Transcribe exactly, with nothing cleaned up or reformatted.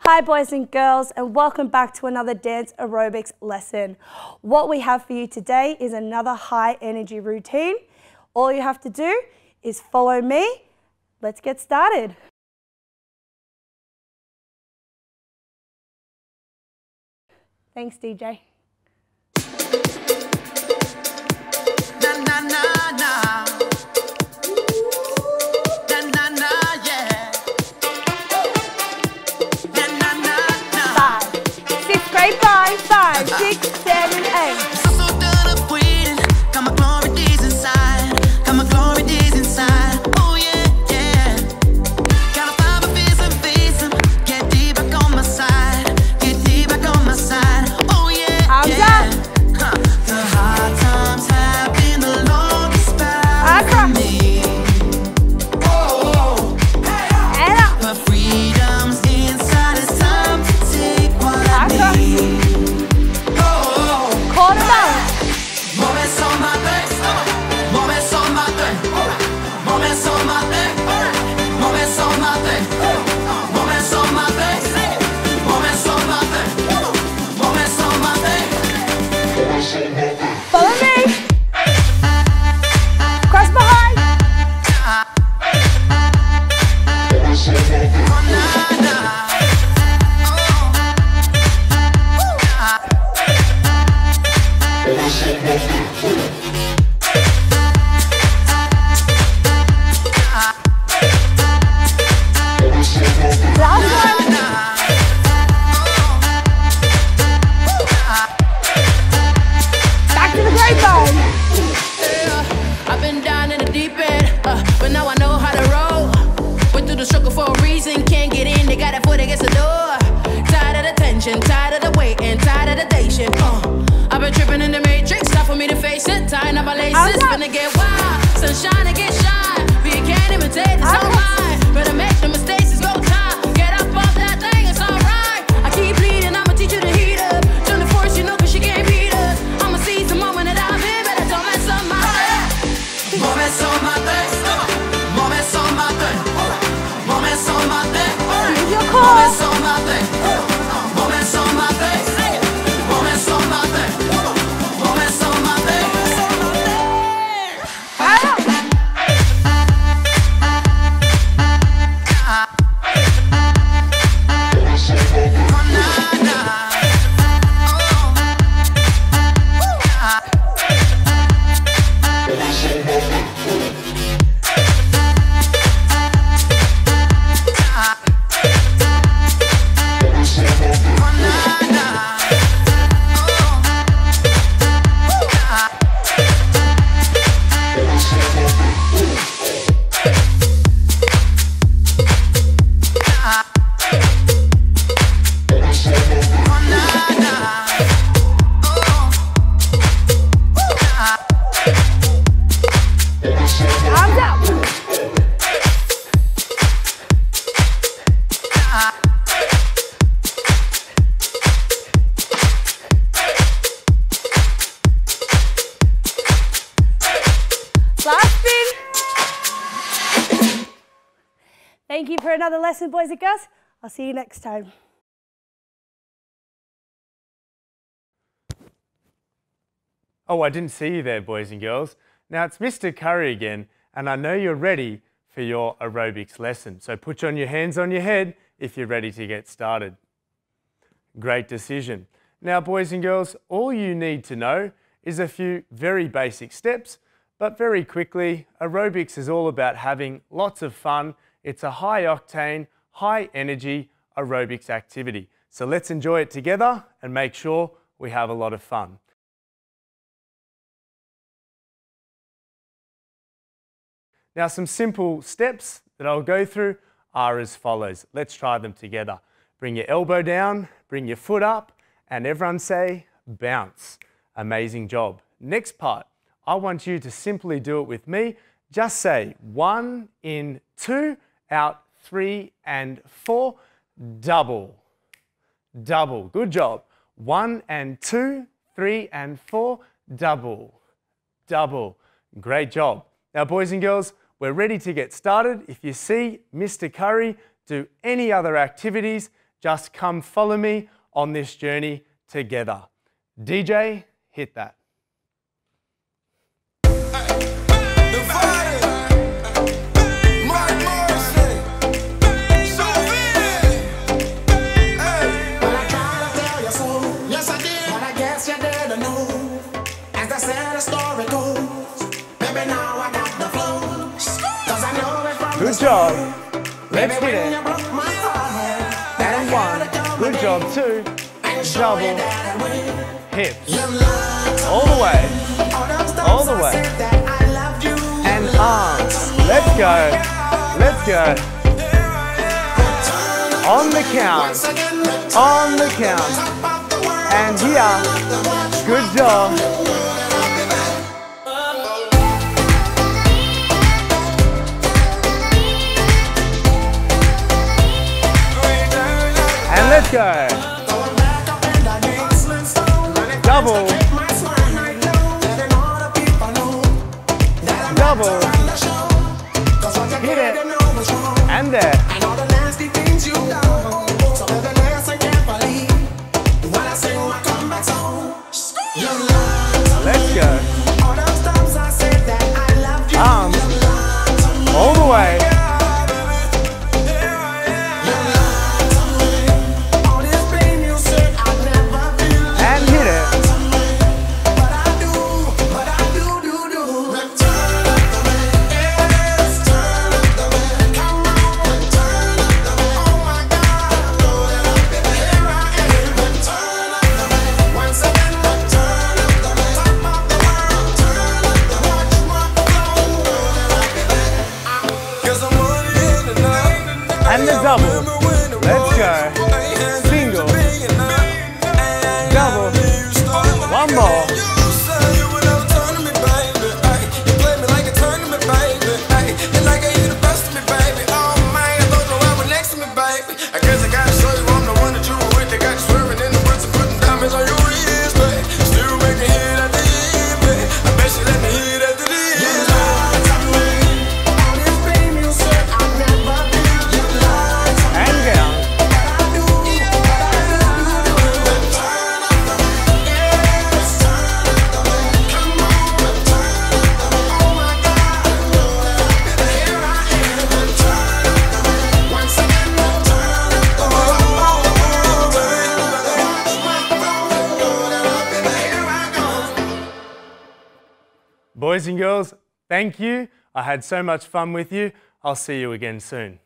Hi boys and girls, and welcome back to another dance aerobics lesson. What we have for you today is another high energy routine. All you have to do is follow me. Let's get started. Thanks, D J. Na, na, na, na. Na, na, na, yeah. Na, na, na, na. Five, six, grade five, five, six, seven, eight. I'm so done of waiting. Got my glory days inside. Got my glory days inside. Oh yeah, yeah. Gotta find my fears and face them. Get deep back on my side. Get deep back on my side. Oh yeah, Arms yeah. up. Huh. The hard times have been the longest battle for me. Oh, And up. but freedom's inside. It's time to take what I need. Oh, Quarter balance. moments on my thing, moments on my thing, moments on my thing, moments on my thing, moments on my thing, moments on my thing, moments on my thing. Follow me. Cross behind. Oh, nah, nah. Last one. Back to the grapevine. I've been down in the deep end, uh, but now I know how to roll. Went through the struggle for a reason, can't get in, they got that foot against the door. Tired of the tension, tired of the waiting, tired of the dating. Uh, I've been tripping in the matrix, time for me to face it. Tying up my laces, How's that? finna get wild, sunshine and get shine. But you can't imitate, it's How's all that? mine. Better make the mistakes, it's go time. Get up off that thing, it's alright. I keep bleeding, I'ma teach you to heat up. Turn the force, you know, cause she can't beat us. I'ma seize the moment that I'm in, better don't mess up my life. Moments on my thing, moments on my thing, moments on my thing, Use your core. moments on my thing, moments on my thing, moments on my thing, moments on my thing. And up. Oh, nah, nah. Oh, nah, nah. Oh, nah, nah. Arms up. Last spin. Thank you for another lesson, boys and girls. I'll see you next time. Oh, I didn't see you there, boys and girls. Now it's Mister Curry again, and I know you're ready for your aerobics lesson. So put on your hands on your head if you're ready to get started. Great decision. Now, boys and girls, all you need to know is a few very basic steps, but very quickly, aerobics is all about having lots of fun. It's a high octane, high energy aerobics activity. So let's enjoy it together and make sure we have a lot of fun. Now, some simple steps that I'll go through are as follows. Let's try them together. Bring your elbow down, bring your foot up, and everyone say bounce. Amazing job. Next part, I want you to simply do it with me. Just say one in two, out three and four, double. Double. Good job. One and two, three and four, double. Double. Great job. Now, boys and girls, we're ready to get started. If you see Mister Curry do any other activities, Just come follow me on this journey together. D J, hit that. Good job. Let's hit it. And one. Good job. Two. Double. Hips. All the way. All the way. And arms. Let's go. Let's go. On the count. On the count. And here. Good job. And let's go. Double. Double. Hit it. And there. Let's go. Arms. All the way. And the double. Let's go. Single. Double. One more. Boys and girls, thank you. I had so much fun with you. I'll see you again soon.